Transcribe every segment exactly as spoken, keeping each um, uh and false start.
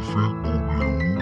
F W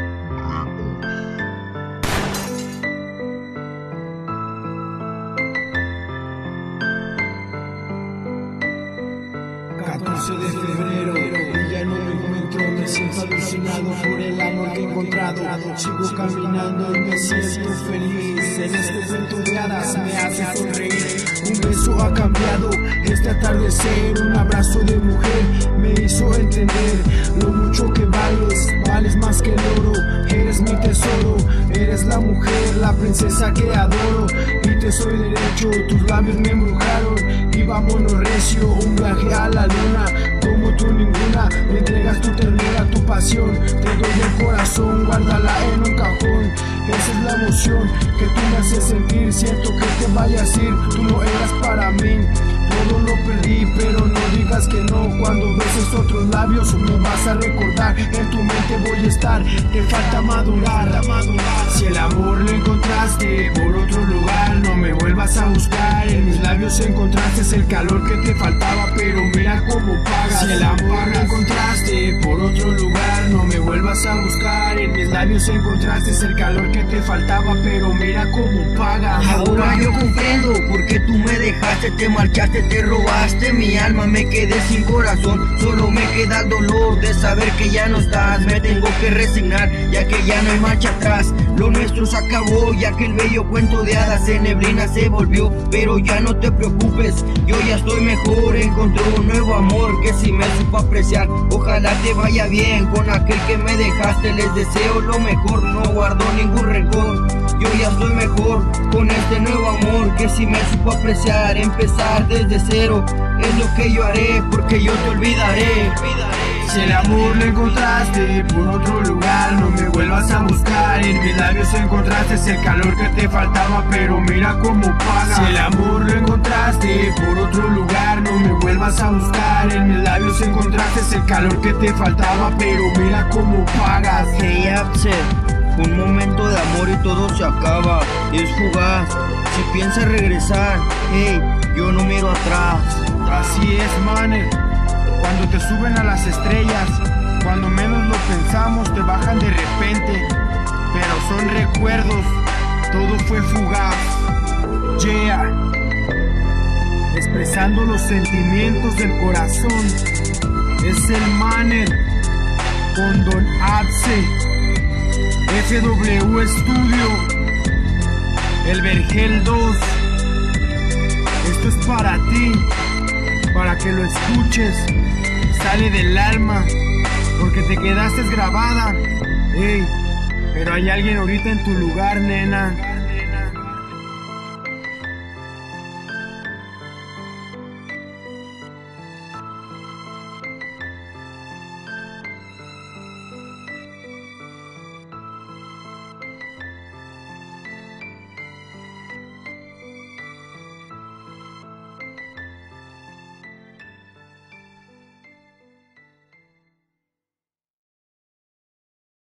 catorce de febrero, y ya no me encuentro, me siento alucinado por el amor que he encontrado. Sigo caminando y me siento feliz, en este cuento de hadas me hace sonreír. Un beso ha cambiado este atardecer, un abrazo de mujer me hizo entender lo mucho que vales, vales más que el oro. Eres mi tesoro, eres la mujer, la princesa que adoro. Y te soy derecho, tus labios me embrujaron. Y vámonos recio, un viaje a la luna. Como tú ninguna, me entregas tu ternura, tu pasión. Te doy el corazón, guárdala en un cajón. Esa es la emoción que tú me haces sentir. Siento que te vayas a ir, tú no eras para mí. Todo lo perdí, pero no digas que no. Cuando beses otros labios me vas a recordar. En tu mente voy a estar, te falta madurar, madurar. Si el amor lo encontraste por otro lugar, no me vuelvas a buscar. En mis labios encontraste el calor que te faltaba, pero mira cómo pagas. Si el amor lo encontraste por otro lugar, no me vuelvas a buscar. En mis labios encontraste el calor que te faltaba, pero mira cómo pagas. Ahora yo comprendo por qué tú me dejaste, te marchaste, te robaste mi alma, me quedé sin corazón. Solo me queda el dolor de saber que ya no estás. Me tengo que resignar, ya que ya no hay marcha atrás. Lo nuestro se acabó, ya que el bello cuento de hadas en neblina se volvió. Pero ya no te preocupes, yo ya estoy mejor. Encontré un nuevo amor que si me supo apreciar. Ojalá te vaya bien con aquel que me dejaste. Les deseo lo mejor, no guardo ningún rencor. Yo ya estoy mejor con este nuevo amor que si me supo apreciar. Empezar desde cero es lo que yo haré, porque yo te olvidaré. Si el amor lo encontraste por otro lugar, no me vuelvas a buscar. En mis labios encontraste el calor que te faltaba, pero mira cómo pagas. Si el amor lo encontraste por otro lugar, no me vuelvas a buscar. En mis labios encontraste el calor que te faltaba, pero mira cómo pagas. Hey Upset, un momento de amor y todo se acaba, es fugaz. Si piensas regresar, hey, yo no miro atrás. Así es, maner. Cuando te suben a las estrellas, cuando menos lo pensamos, te bajan de repente. Pero son recuerdos, todo fue fugaz. Yeah. Expresando los sentimientos del corazón, es el maner con Don Upset. F W Studio, el Vergel dos. Esto es para ti, para que lo escuches. Sale del alma, porque te quedaste grabada. Ey, pero hay alguien ahorita en tu lugar, nena.